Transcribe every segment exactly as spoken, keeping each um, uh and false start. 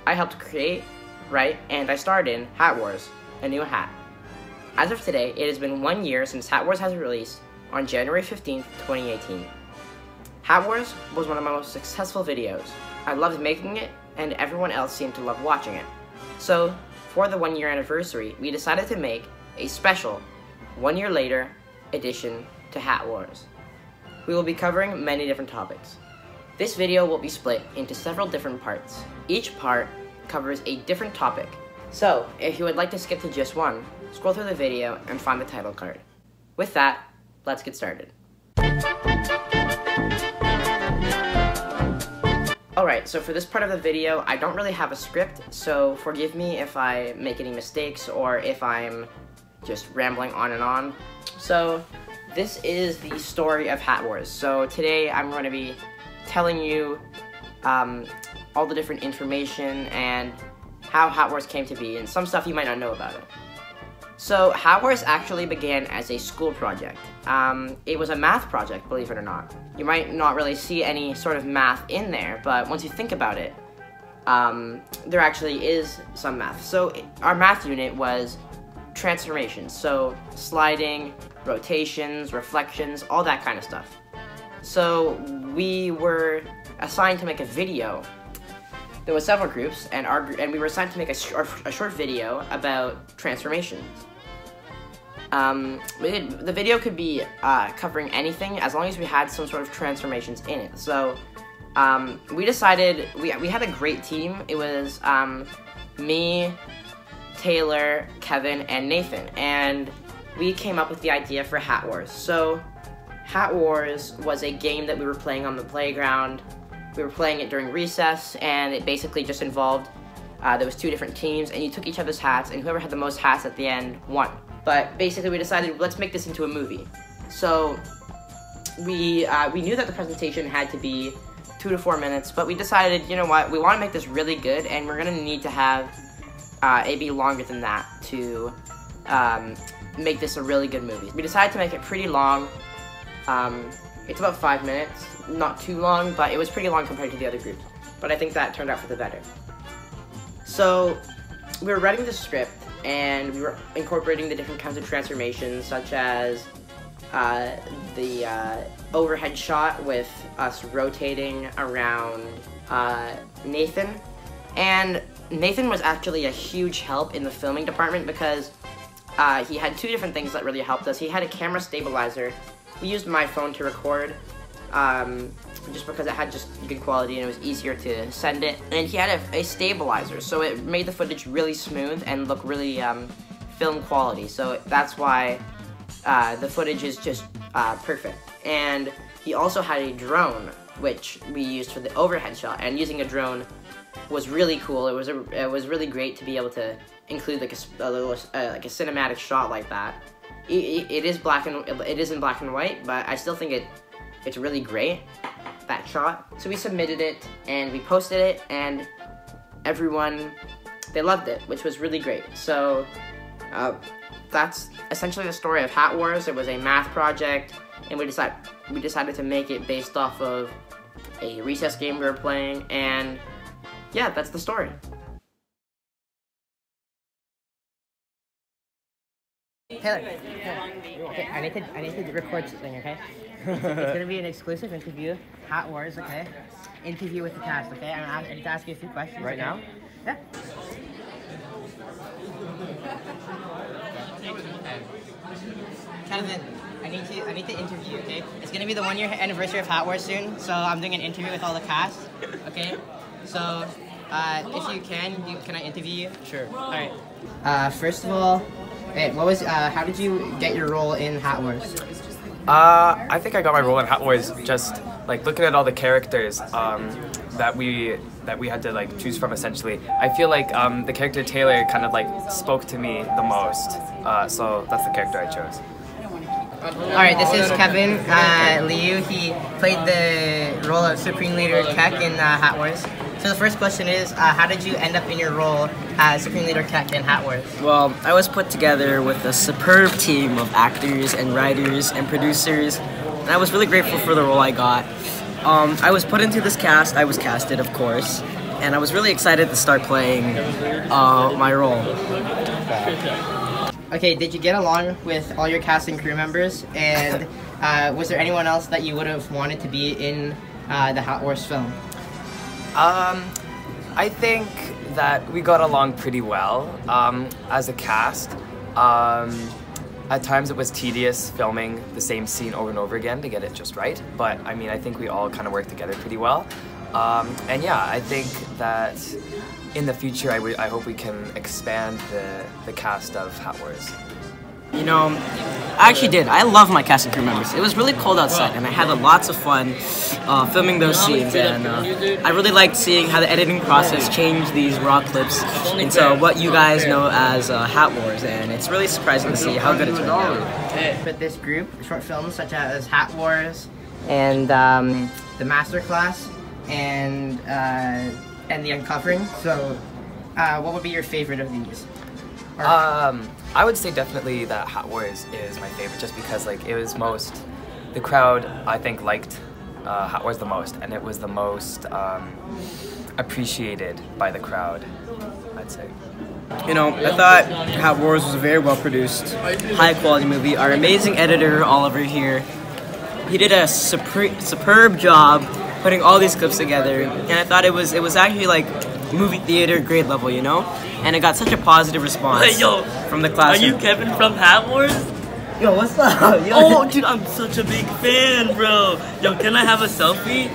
I helped create, write, and I starred in Hat Wars, A New Hat. As of today, it has been one year since Hat Wars has released on January fifteenth, twenty eighteen. Hat Wars was one of my most successful videos. I loved making it, and everyone else seemed to love watching it. So, for the one year anniversary, we decided to make a special, one year later, edition to Hat Wars. We will be covering many different topics. This video will be split into several different parts. Each part covers a different topic. So, if you would like to skip to just one, scroll through the video and find the title card. With that, let's get started. Alright, so for this part of the video, I don't really have a script, so forgive me if I make any mistakes or if I'm just rambling on and on. So, this is the story of Hat Wars. So today I'm going to be telling you um, all the different information and how Hat Wars came to be and some stuff you might not know about it. So Hat Wars actually began as a school project. Um, it was a math project, believe it or not. You might not really see any sort of math in there, but once you think about it, um, there actually is some math. So our math unit was transformations, so sliding, rotations, reflections, all that kind of stuff. So we were assigned to make a video. There were several groups, and our and we were assigned to make a short, a short video about transformations. Um, we did, the video could be uh, covering anything as long as we had some sort of transformations in it. So um, we decided we we had a great team. It was um, me, Taylor, Kevin, and Nathan, and we came up with the idea for Hat Wars. So Hat Wars was a game that we were playing on the playground. We were playing it during recess, and it basically just involved, uh, there was two different teams, and you took each other's hats, and whoever had the most hats at the end won. But basically we decided, let's make this into a movie. So we, uh, we knew that the presentation had to be two to four minutes, but we decided, you know what, we want to make this really good, and we're going to need to have uh, it be longer than that to um, make this a really good movie. We decided to make it pretty long. Um, it's about five minutes, not too long, but it was pretty long compared to the other groups. But I think that turned out for the better. So we were writing the script, and we were incorporating the different kinds of transformations, such as uh, the uh, overhead shot with us rotating around uh, Nathan. And Nathan was actually a huge help in the filming department because uh, he had two different things that really helped us. He had a camera stabilizer. We used my phone to record, um, just because it had just good quality and it was easier to send it. And he had a, a stabilizer, so it made the footage really smooth and look really um, film quality. So that's why uh, the footage is just uh, perfect. And he also had a drone, which we used for the overhead shot. And using a drone was really cool. It was a, it was really great to be able to include like a, a little uh, like a cinematic shot like that. It, it is black and it is in black and white, but I still think it it's really great, that shot. So we submitted it and we posted it, and everyone, they loved it, which was really great. So uh, that's essentially the story of Hat Wars. It was a math project, and we decided we decided to make it based off of a recess game we were playing, and yeah, that's the story. Taylor, okay, I need to I need to record something, okay? It's gonna be an exclusive interview, Hat Wars, okay? Interview with the cast, okay? I'm gonna, I need to ask you a few questions. Right now? Yeah. Kevin, I need to I need to interview you, okay? It's gonna be the one year anniversary of Hat Wars soon, so I'm doing an interview with all the cast, okay? So, uh, if you can, you, can I interview you? Sure. All right. Uh, first of all. Hey, what was, uh, how did you get your role in Hat Wars? Uh, I think I got my role in Hat Wars just, like, looking at all the characters um, that we that we had to, like, choose from, essentially. I feel like um, the character Taylor kind of, like, spoke to me the most, uh, so that's the character I chose. Alright, this is Kevin uh, Liu. He played the role of Supreme Leader Keck in uh, Hat Wars. So the first question is, uh, how did you end up in your role as Supreme Leader Keck in Hat Wars? Well, I was put together with a superb team of actors and writers and producers, and I was really grateful for the role I got. Um, I was put into this cast, I was casted of course, and I was really excited to start playing uh, my role. Okay, did you get along with all your cast and crew members? And uh, was there anyone else that you would have wanted to be in uh, the Hat Wars film? Um, I think that we got along pretty well um, as a cast. Um, at times it was tedious filming the same scene over and over again to get it just right, but I mean, I think we all kind of worked together pretty well. Um, and yeah, I think that in the future, I, I hope we can expand the, the cast of Hat Wars. You know, I actually did. I love my cast and crew members. It was really cold outside, and I had lots of fun uh, filming those scenes. And uh, I really liked seeing how the editing process changed these raw clips into what you guys know as uh, Hat Wars. And it's really surprising to see how good it turned out. With this group, short films such as Hat Wars and um, The Masterclass and uh, and The Uncovering. So, uh, what would be your favorite of these? Or Um, I would say definitely that Hat Wars is my favorite, just because like it was most, the crowd I think liked uh, Hat Wars the most, and it was the most um, appreciated by the crowd, I'd say. You know, I thought Hat Wars was a very well produced, high quality movie. Our amazing editor, Oliver here, he did a super superb job putting all these clips together, and I thought it was it was actually like movie theater grade level, you know? And it got such a positive response Hey, yo, from the class. Are you Kevin from Hat Wars? Yo, what's up? Yo. Oh, dude, I'm such a big fan, bro. Yo, can I have a selfie?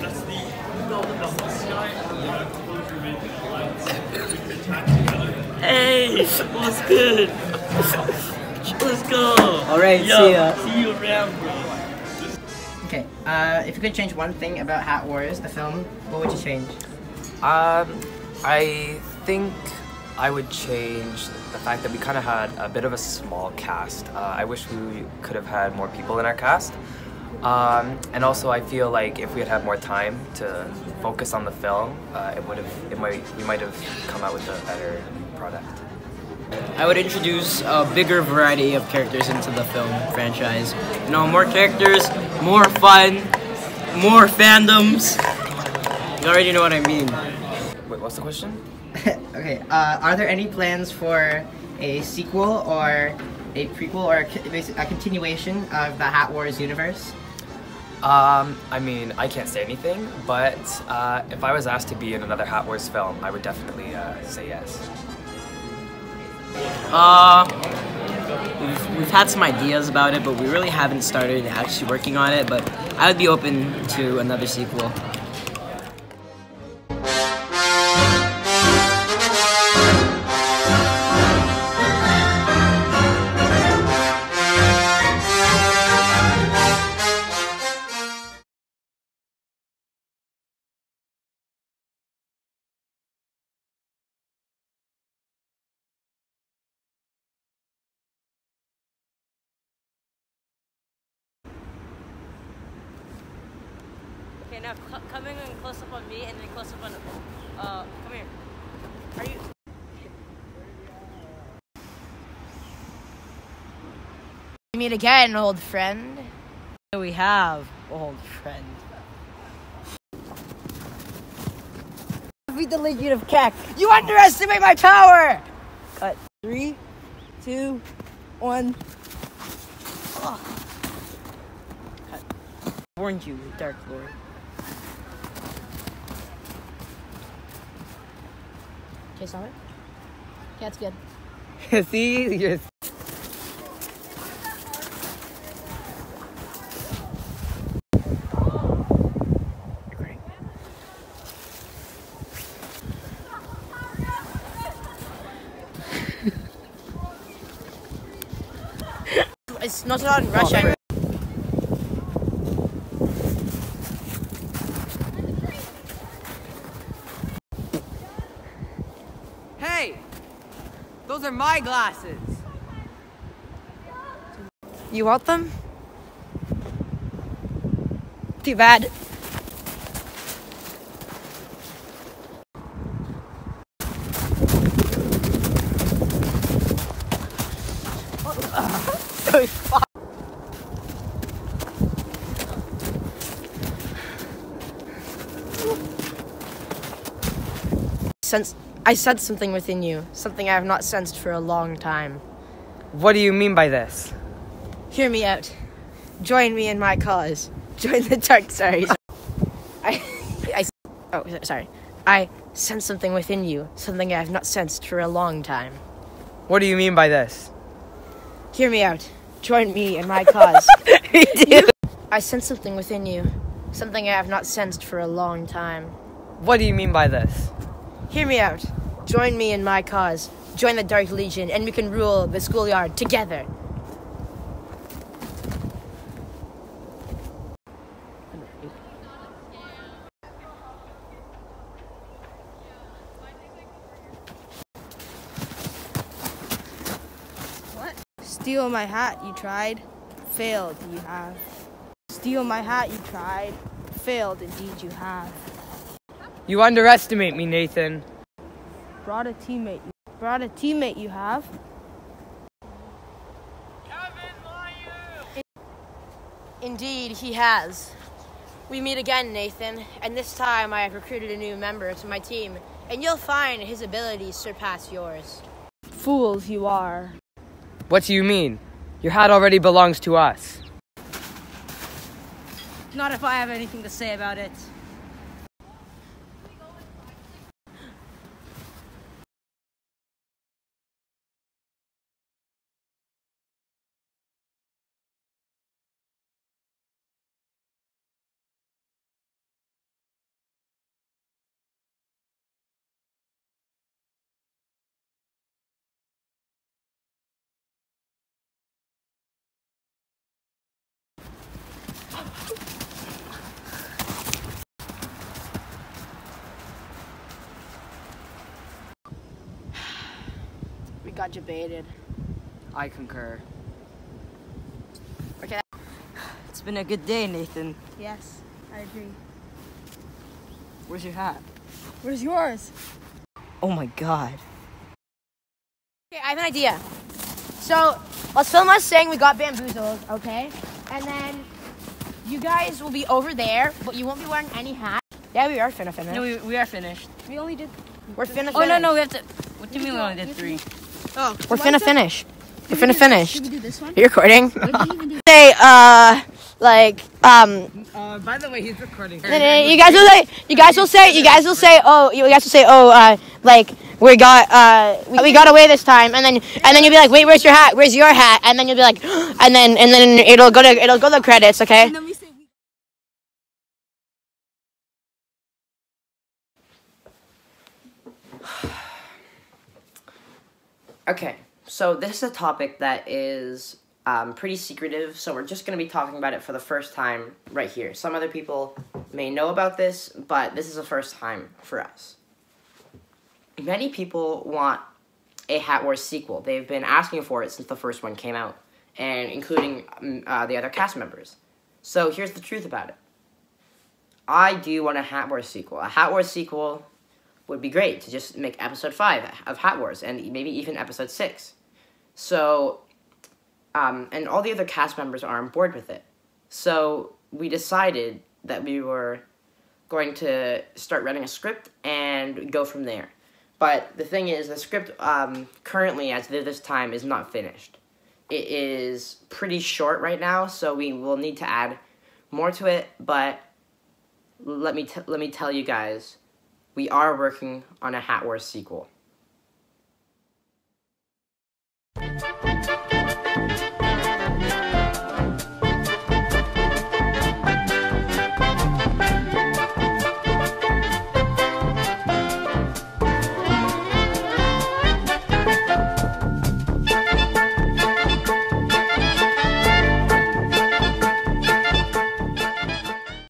Hey, what's good? Let's go. All right, Yo, see ya. See you around, bro. Okay, uh, if you could change one thing about Hat Wars, the film, what would you change? Um, I think I would change the fact that we kind of had a bit of a small cast. Uh, I wish we could have had more people in our cast. Um, and also, I feel like if we had had more time to focus on the film, uh, it would have, it might, we might have come out with a better product. I would introduce a bigger variety of characters into the film franchise. You know, more characters, more fun, more fandoms. You already know what I mean. Wait, what's the question? Okay, uh, are there any plans for a sequel or a prequel or a, co- basi- a continuation of the Hat Wars universe? Um, I mean, I can't say anything, but uh, if I was asked to be in another Hat Wars film, I would definitely uh, say yes. Uh, we've, we've had some ideas about it, but we really haven't started actually working on it, but I would be open to another sequel. Okay, now cl coming in close up on me and then close up on, uh, come here. Are you? Meet again, old friend. We have, old friend. Beat the Legion of Keck. You underestimate my power! Cut. Three, two, one. Oh. Cut. I warned you, Dark Lord. Okay, stop it. Okay, that's good. See? You're It's not allowed in Russia. Hey! Those are my glasses! You want them? Too bad. sense I sense something within you, something I have not sensed for a long time. What do you mean by this? Hear me out. Join me in my cause. Join the dark. Sorry. I, I, oh, sorry. I sense something within you, something I have not sensed for a long time. What do you mean by this? Hear me out. Join me in my cause. I sense something within you, something I have not sensed for a long time. What do you mean by this? Hear me out. Join me in my cause. Join the Dark Legion, and we can rule the schoolyard together. What? Steal my hat, you tried. Failed, you have. Steal my hat, you tried. Failed, indeed you have. You underestimate me, Nathan. Brought a teammate. You brought a teammate, you have. Indeed, he has. We meet again, Nathan, and this time I have recruited a new member to my team, and you'll find his abilities surpass yours. Fools you are. What do you mean? Your hat already belongs to us. Not if I have anything to say about it. We got debated. I concur. Okay. It's been a good day, Nathan. Yes, I agree. Where's your hat? Where's yours? Oh my god. Okay, I have an idea. So, let's film us saying we got bamboozled, okay? And then you guys will be over there, but you won't be wearing any hat. Yeah, we are finna finish. No, we, we are finished. We only did. We're finna finish. Oh, no, no, we have to... What do you mean we only did three? Oh, We're finna finish. We're finna finish. Should we do this one? Are you recording? What did you even do? Say, uh, like, um, Uh, by the way, he's recording. you guys will say, you guys will say, you guys will say, oh, you guys will say, oh, uh, like, we got, uh, we, we got away this time, and then, and then you'll be like, wait, where's your hat? Where's your hat? And then you'll be like, and then, and then it'll go to, it'll go to the credits, okay? And then we say we. Okay, so this is a topic that is um, pretty secretive, so we're just going to be talking about it for the first time right here. Some other people may know about this, but this is the first time for us. Many people want a Hat Wars sequel. They've been asking for it since the first one came out, and including um, uh, the other cast members. So here's the truth about it. I do want a Hat Wars sequel. A Hat Wars sequel would be great to just make episode five of Hat Wars, and maybe even episode six. So, um, and all the other cast members are on board with it. So we decided that we were going to start writing a script and go from there. But the thing is, the script um, currently, as of this time, is not finished. It is pretty short right now, so we will need to add more to it, but let me, t let me tell you guys, we are working on a Hat Wars sequel.